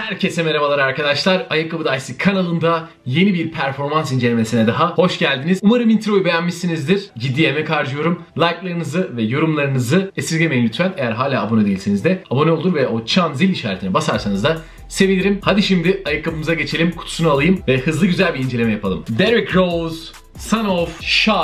Herkese merhabalar arkadaşlar. Ayakkabı Dicey kanalında yeni bir performans incelemesine daha hoş geldiniz. Umarım introyu beğenmişsinizdir. Ciddi emek harcıyorum. Like'larınızı ve yorumlarınızı esirgemeyin lütfen. Eğer hala abone değilseniz de abone olur ve o çan zil işaretine basarsanız da sevinirim. Hadi şimdi ayakkabımıza geçelim. Kutusunu alayım ve hızlı güzel bir inceleme yapalım. Derrick Rose, son of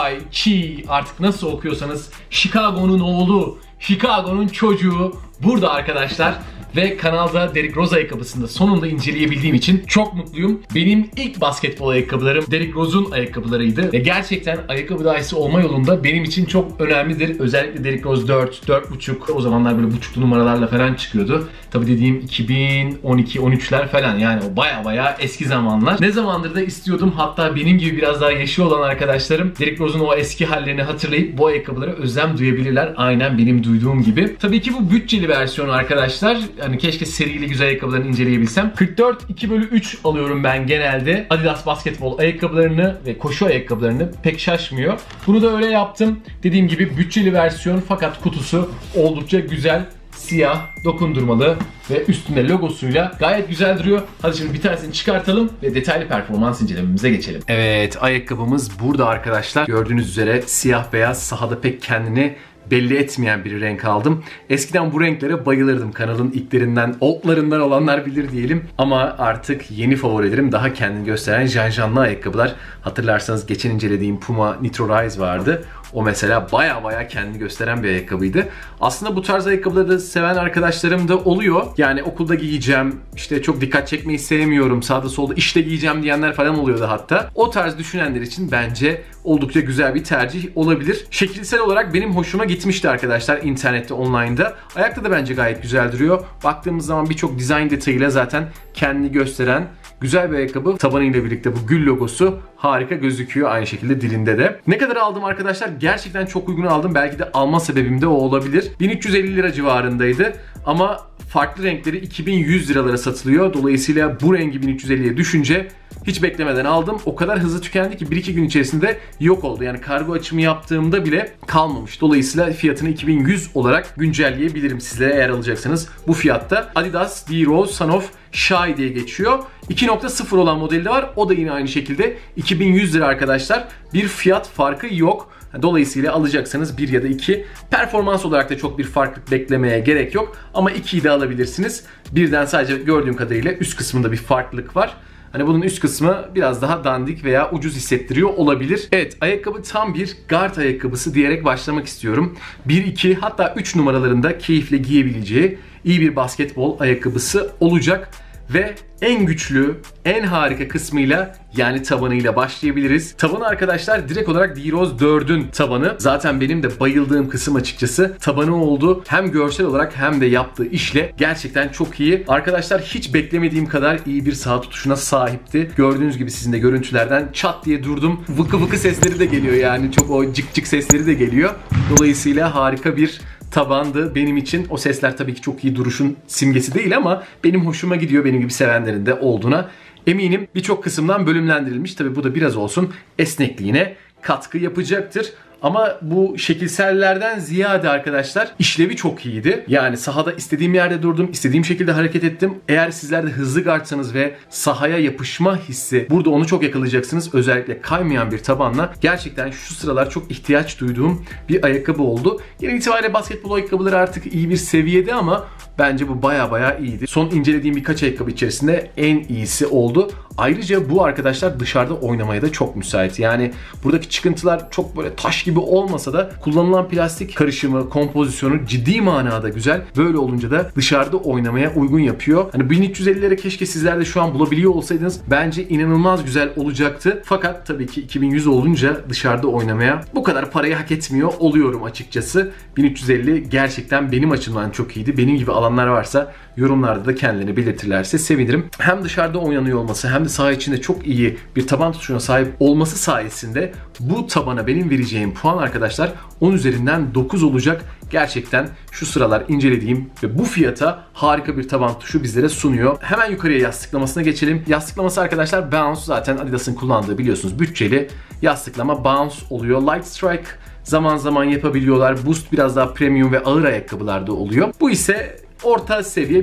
Chi, artık nasıl okuyorsanız, Chicago'nun oğlu, Chicago'nun çocuğu burada arkadaşlar. Ve kanalda Derrick Rose ayakkabısını da sonunda inceleyebildiğim için çok mutluyum. Benim ilk basketbol ayakkabılarım Derrick Rose'un ayakkabılarıydı. Ve gerçekten ayakkabı dahisi olma yolunda benim için çok önemlidir. Özellikle Derrick Rose 4, 4.5, o zamanlar böyle buçuklu numaralarla falan çıkıyordu. Tabi dediğim 2012-13'ler falan, yani o baya eski zamanlar. Ne zamandır da istiyordum, hatta benim gibi biraz daha yaşı olan arkadaşlarım Derrick Rose'un o eski hallerini hatırlayıp bu ayakkabılara özlem duyabilirler. Aynen benim duyduğum gibi. Tabii ki bu bütçeli versiyonu arkadaşlar. Hani keşke serili güzel ayakkabılarını inceleyebilsem. 44/2/3 alıyorum ben genelde. Adidas basketbol ayakkabılarını ve koşu ayakkabılarını, pek şaşmıyor. Bunu da öyle yaptım. Dediğim gibi bütçeli versiyon, fakat kutusu oldukça güzel. Siyah, dokundurmalı ve üstünde logosuyla gayet güzel duruyor. Hadi şimdi bir tanesini çıkartalım ve detaylı performans incelememize geçelim. Evet, ayakkabımız burada arkadaşlar. Gördüğünüz üzere siyah beyaz, sahada pek kendini belli etmeyen bir renk aldım. Eskiden bu renklere bayılırdım. Kanalın ilklerinden, oldlarından olanlar bilir diyelim. Ama artık yeni favorilerim daha kendini gösteren janjanlı ayakkabılar. Hatırlarsanız geçen incelediğim Puma Nitro Rise vardı. O mesela baya kendini gösteren bir ayakkabıydı. Aslında bu tarz ayakkabıları da seven arkadaşlarım da oluyor. Yani okulda giyeceğim, işte çok dikkat çekmeyi sevmiyorum, sağda solda işte giyeceğim diyenler falan oluyordu hatta. O tarz düşünenler için bence oldukça güzel bir tercih olabilir. Şekilsel olarak benim hoşuma gitmişti arkadaşlar internette, online'da. Ayakta da bence gayet güzel duruyor. Baktığımız zaman birçok dizayn detayıyla zaten kendini gösteren güzel bir ayakkabı. Tabanıyla birlikte bu gül logosu harika gözüküyor, aynı şekilde dilinde de. Ne kadar aldım arkadaşlar? Gerçekten çok uygun aldım. Belki de alma sebebim de o olabilir. 1350 lira civarındaydı ama farklı renkleri 2100 liralara satılıyor. Dolayısıyla bu rengi 1350'ye düşünce hiç beklemeden aldım. O kadar hızlı tükendi ki 1-2 gün içerisinde yok oldu. Yani kargo açımı yaptığımda bile kalmamış. Dolayısıyla fiyatını 2100 olarak güncelleyebilirim sizlere eğer alacaksanız bu fiyatta. Adidas Derrick Rose Son of Chi diye geçiyor. 2.0 olan modeli de var. O da yine aynı şekilde 2100 lira arkadaşlar. Bir fiyat farkı yok. Dolayısıyla alacaksanız 1 ya da 2. Performans olarak da çok bir farklılık beklemeye gerek yok. Ama 2'yi de alabilirsiniz. Birden sadece gördüğüm kadarıyla üst kısmında bir farklılık var. Hani bunun üst kısmı biraz daha dandik veya ucuz hissettiriyor olabilir. Evet, ayakkabı tam bir guard ayakkabısı diyerek başlamak istiyorum. 1, 2 hatta 3 numaralarında keyifle giyebileceği iyi bir basketbol ayakkabısı olacak. Ve en güçlü, en harika kısmıyla, yani tabanıyla başlayabiliriz. Tabanı arkadaşlar direkt olarak Derrick Rose 4'ün tabanı. Zaten benim de bayıldığım kısım açıkçası tabanı oldu. Hem görsel olarak hem de yaptığı işle gerçekten çok iyi. Arkadaşlar hiç beklemediğim kadar iyi bir sağ tutuşuna sahipti. Gördüğünüz gibi sizin de görüntülerden çat diye durdum. Vıkı vıkı sesleri de geliyor, yani çok o cık cık sesleri de geliyor. Dolayısıyla harika bir tabandı benim için. O sesler tabii ki çok iyi duruşun simgesi değil ama benim hoşuma gidiyor, benim gibi sevenlerin de olduğuna eminim. Birçok kısımdan bölümlendirilmiş. Tabii bu da biraz olsun esnekliğine katkı yapacaktır. Ama bu şekilsellerden ziyade arkadaşlar işlevi çok iyiydi. Yani sahada istediğim yerde durdum, istediğim şekilde hareket ettim. Eğer sizler de hızlı guardsanız ve sahaya yapışma hissi, burada onu çok yakalayacaksınız. Özellikle kaymayan bir tabanla gerçekten şu sıralar çok ihtiyaç duyduğum bir ayakkabı oldu. Genel itibariyle basketbol ayakkabıları artık iyi bir seviyede ama bence bu baya iyiydi. Son incelediğim birkaç ayakkabı içerisinde en iyisi oldu. Ayrıca bu arkadaşlar dışarıda oynamaya da çok müsait. Yani buradaki çıkıntılar çok böyle taş gibi olmasa da kullanılan plastik karışımı, kompozisyonu ciddi manada güzel. Böyle olunca da dışarıda oynamaya uygun yapıyor. Hani 1350'lere keşke sizler de şu an bulabiliyor olsaydınız bence inanılmaz güzel olacaktı. Fakat tabii ki 2100 olunca dışarıda oynamaya bu kadar parayı hak etmiyor oluyorum açıkçası. 1350 gerçekten benim açımdan çok iyiydi. Benim gibi alanlar varsa yorumlarda da kendilerini belirtirlerse sevinirim. Hem dışarıda oynanıyor olması hem de saha içinde çok iyi bir taban tutuşuna sahip olması sayesinde bu tabana benim vereceğim puan arkadaşlar 10 üzerinden 9 olacak. Gerçekten şu sıralar incelediğim ve bu fiyata harika bir taban tutuşu bizlere sunuyor. Hemen yukarıya yastıklamasına geçelim. Yastıklaması arkadaşlar Bounce, zaten Adidas'ın kullandığı biliyorsunuz bütçeli yastıklama Bounce oluyor. Light Strike zaman zaman yapabiliyorlar. Boost biraz daha premium ve ağır ayakkabılarda oluyor. Bu ise orta seviye bir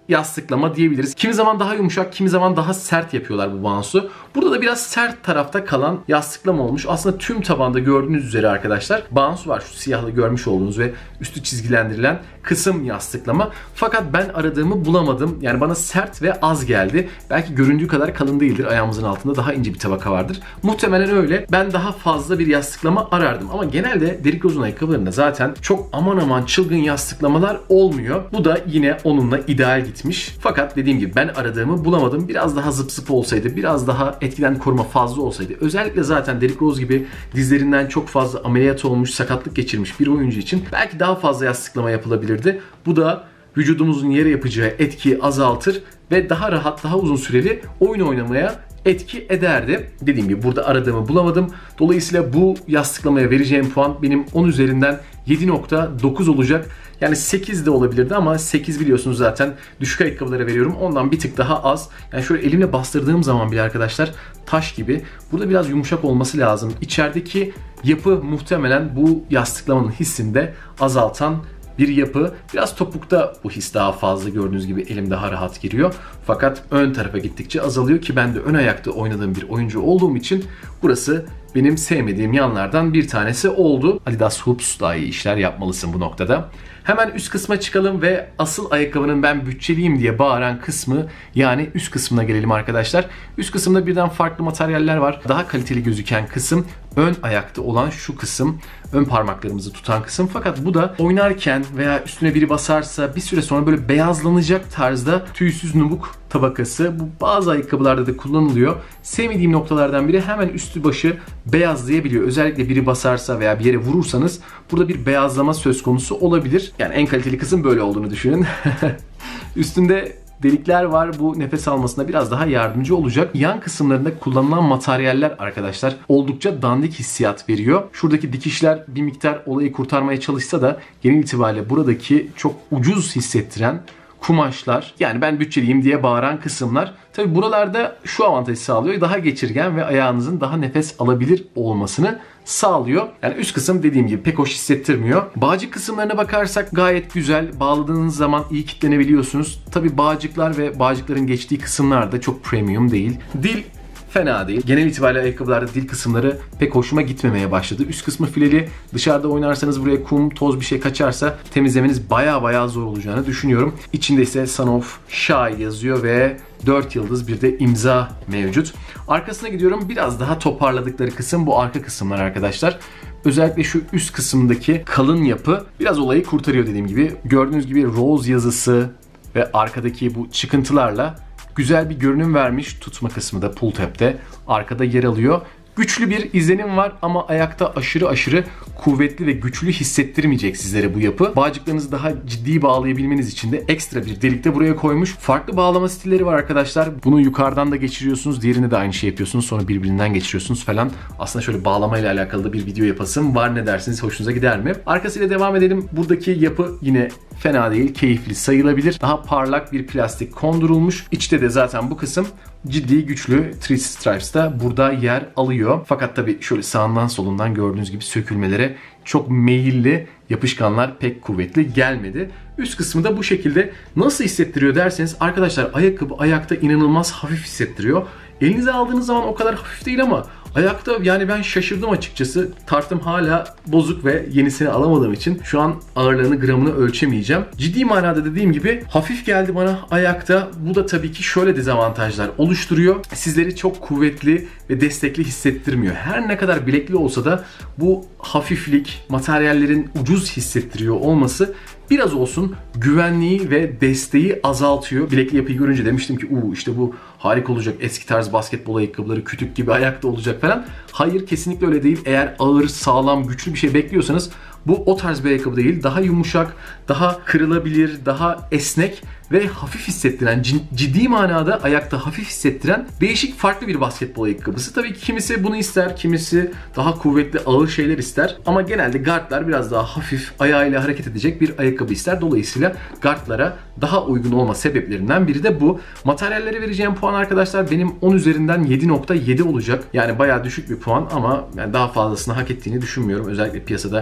yastıklama diyebiliriz. Kimi zaman daha yumuşak, kimi zaman daha sert yapıyorlar bu bounce'u. Burada da biraz sert tarafta kalan yastıklama olmuş. Aslında tüm tabanda gördüğünüz üzere arkadaşlar bounce var. Şu siyahlı görmüş olduğunuz ve üstü çizgilendirilen kısım yastıklama. Fakat ben aradığımı bulamadım. Yani bana sert ve az geldi. Belki göründüğü kadar kalın değildir. Ayağımızın altında daha ince bir tabaka vardır. Muhtemelen öyle. Ben daha fazla bir yastıklama arardım. Ama genelde Derrick Rose'un ayakkabılarında zaten çok aman aman çılgın yastıklamalar olmuyor. Bu da yine onunla ideal gitmiş. Fakat dediğim gibi ben aradığımı bulamadım. Biraz daha zıp zıp olsaydı, biraz daha etkiden koruma fazla olsaydı. Özellikle zaten Derrick Rose gibi dizlerinden çok fazla ameliyat olmuş, sakatlık geçirmiş bir oyuncu için belki daha fazla yastıklama yapılabilirdi. Bu da vücudumuzun yere yapacağı etkiyi azaltır ve daha rahat, daha uzun süreli oyun oynamaya etki ederdi. Dediğim gibi burada aradığımı bulamadım. Dolayısıyla bu yastıklamaya vereceğim puan benim 10 üzerinden 7.9 olacak. Yani 8 de olabilirdi ama 8 biliyorsunuz zaten düşük ayakkabılara veriyorum. Ondan bir tık daha az. Yani şöyle elimle bastırdığım zaman bile arkadaşlar taş gibi. Burada biraz yumuşak olması lazım. İçerideki yapı muhtemelen bu yastıklamanın hissini de azaltan bir yapı. Biraz topukta bu his daha fazla, gördüğünüz gibi elim daha rahat giriyor. Fakat ön tarafa gittikçe azalıyor ki ben de ön ayakta oynadığım bir oyuncu olduğum için burası benim sevmediğim yanlardan bir tanesi oldu. Adidas Hoops daha iyi işler yapmalısın bu noktada. Hemen üst kısma çıkalım ve asıl ayakkabının ben bütçeliyim diye bağıran kısmı, yani üst kısmına gelelim arkadaşlar. Üst kısımda birden farklı materyaller var. Daha kaliteli gözüken kısım ön ayakta olan şu kısım. Ön parmaklarımızı tutan kısım. Fakat bu da oynarken veya üstüne biri basarsa bir süre sonra böyle beyazlanacak tarzda tüysüz nubuk tabakası. Bu bazı ayakkabılarda da kullanılıyor. Sevmediğim noktalardan biri, hemen üstü başı beyazlayabiliyor. Özellikle biri basarsa veya bir yere vurursanız burada bir beyazlama söz konusu olabilir. Yani en kaliteli kısım böyle olduğunu düşünün. Üstünde delikler var. Bu nefes almasına biraz daha yardımcı olacak. Yan kısımlarında kullanılan materyaller arkadaşlar oldukça dandik hissiyat veriyor. Şuradaki dikişler bir miktar olayı kurtarmaya çalışsa da genel itibariyle buradaki çok ucuz hissettiren kumaşlar, yani ben bütçeliyim diye bağıran kısımlar. Tabi buralarda şu avantajı sağlıyor. Daha geçirgen ve ayağınızın daha nefes alabilir olmasını sağlıyor. Yani üst kısım dediğim gibi pek hoş hissettirmiyor. Bağcık kısımlarına bakarsak gayet güzel. Bağladığınız zaman iyi kitlenebiliyorsunuz. Tabi bağcıklar ve bağcıkların geçtiği kısımlar da çok premium değil. Dil fena değil. Genel itibariyle ayakkabılarda dil kısımları pek hoşuma gitmemeye başladı. Üst kısmı fileli. Dışarıda oynarsanız buraya kum, toz bir şey kaçarsa temizlemeniz baya zor olacağını düşünüyorum. İçinde ise Son of Shy yazıyor ve 4 yıldız bir de imza mevcut. Arkasına gidiyorum. Biraz daha toparladıkları kısım bu arka kısımlar arkadaşlar. Özellikle şu üst kısımdaki kalın yapı biraz olayı kurtarıyor dediğim gibi. Gördüğünüz gibi Rose yazısı ve arkadaki bu çıkıntılarla güzel bir görünüm vermiş. Tutma kısmı da pull tab'de arkada yer alıyor. Güçlü bir izlenim var ama ayakta aşırı kuvvetli ve güçlü hissettirmeyecek sizlere bu yapı. Bağcıklarınızı daha ciddi bağlayabilmeniz için de ekstra bir delik de buraya koymuş. Farklı bağlama stilleri var arkadaşlar. Bunu yukarıdan da geçiriyorsunuz. Diğerinde de aynı şey yapıyorsunuz. Sonra birbirinden geçiriyorsunuz falan. Aslında şöyle bağlamayla alakalı da bir video yapasım var, ne dersiniz? Hoşunuza gider mi? Arkasıyla devam edelim. Buradaki yapı yine fena değil. Keyifli sayılabilir. Daha parlak bir plastik kondurulmuş. İçte de zaten bu kısım ciddi güçlü Three Stripes da burada yer alıyor. Fakat tabii şöyle sağından solundan gördüğünüz gibi sökülmelere çok meyilli, yapışkanlar pek kuvvetli gelmedi. Üst kısmı da bu şekilde. Nasıl hissettiriyor derseniz arkadaşlar, ayakkabı ayakta inanılmaz hafif hissettiriyor. Elinize aldığınız zaman o kadar hafif değil ama ayakta yani ben şaşırdım açıkçası. Tartım hala bozuk ve yenisini alamadığım için şu an ağırlığını, gramını ölçemeyeceğim. Ciddi manada dediğim gibi hafif geldi bana ayakta. Bu da tabii ki şöyle dezavantajlar oluşturuyor. Sizleri çok kuvvetli ve destekli hissettirmiyor. Her ne kadar bilekli olsa da bu hafiflik, materyallerin ucuz hissettiriyor olması biraz olsun güvenliği ve desteği azaltıyor. Bilekli yapıyı görünce demiştim ki işte bu harika olacak, eski tarz basketbol ayakkabıları kütük gibi ayakta olacak falan. Hayır, kesinlikle öyle değil. Eğer ağır, sağlam, güçlü bir şey bekliyorsanız bu o tarz bir ayakkabı değil. Daha yumuşak, daha kırılabilir, daha esnek ve hafif hissettiren, ciddi manada ayakta hafif hissettiren değişik, farklı bir basketbol ayakkabısı. Tabii ki kimisi bunu ister, kimisi daha kuvvetli, ağır şeyler ister. Ama genelde guardlar biraz daha hafif, ayağıyla hareket edecek bir ayakkabı ister. Dolayısıyla guardlara daha uygun olma sebeplerinden biri de bu. Materyallere vereceğim puan arkadaşlar benim 10 üzerinden 7.7 olacak. Yani bayağı düşük bir puan ama yani daha fazlasını hak ettiğini düşünmüyorum. Özellikle piyasada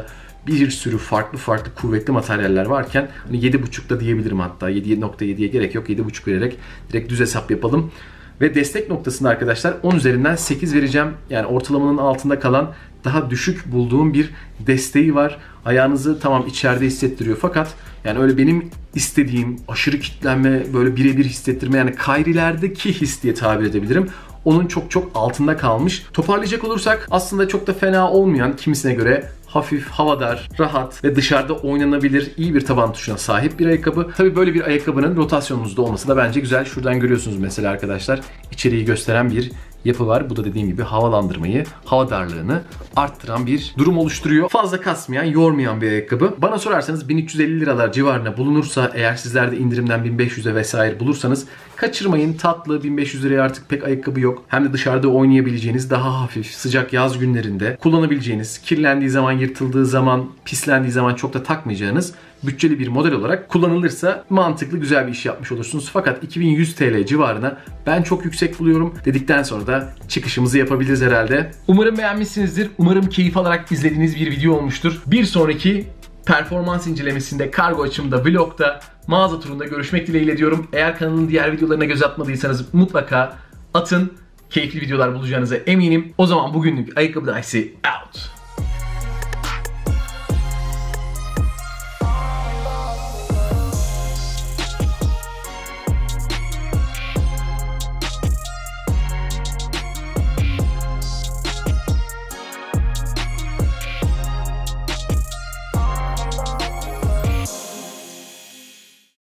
bir sürü farklı kuvvetli materyaller varken hani 7.5'da diyebilirim hatta. 7.7'ye gerek yok. 7.5 vererek direkt düz hesap yapalım. Ve destek noktasında arkadaşlar 10 üzerinden 8 vereceğim. Yani ortalamanın altında kalan daha düşük bulduğum bir desteği var. Ayağınızı tamam içeride hissettiriyor fakat yani öyle benim istediğim aşırı kitlenme, böyle birebir hissettirme, yani Kyrie'lerdeki his diye tabir edebilirim. Onun çok altında kalmış. Toparlayacak olursak aslında çok da fena olmayan, kimisine göre hafif, havadar, rahat ve dışarıda oynanabilir, iyi bir taban tuşuna sahip bir ayakkabı. Tabii böyle bir ayakkabının rotasyonunuzda olması da bence güzel. Şuradan görüyorsunuz mesela arkadaşlar, içeriği gösteren bir yapı var. Bu da dediğim gibi havalandırmayı, hava darlığını arttıran bir durum oluşturuyor. Fazla kasmayan, yormayan bir ayakkabı. Bana sorarsanız 1350 liralar civarına bulunursa, eğer sizler de indirimden 1500'e vesaire bulursanız kaçırmayın. Tatlı, 1500 liraya artık pek ayakkabı yok. Hem de dışarıda oynayabileceğiniz, daha hafif, sıcak yaz günlerinde kullanabileceğiniz, kirlendiği zaman, yırtıldığı zaman, pislendiği zaman çok da takmayacağınız bütçeli bir model olarak kullanılırsa mantıklı, güzel bir iş yapmış olursunuz. Fakat 2100 TL civarına ben çok yüksek buluyorum dedikten sonra da çıkışımızı yapabiliriz herhalde. Umarım beğenmişsinizdir. Umarım keyif alarak izlediğiniz bir video olmuştur. Bir sonraki performans incelemesinde, kargo açımda, vlogda, mağaza turunda görüşmek dileğiyle diyorum. Eğer kanalın diğer videolarına göz atmadıysanız mutlaka atın. Keyifli videolar bulacağınıza eminim. O zaman bugünlük Ayakkabı Dicey out.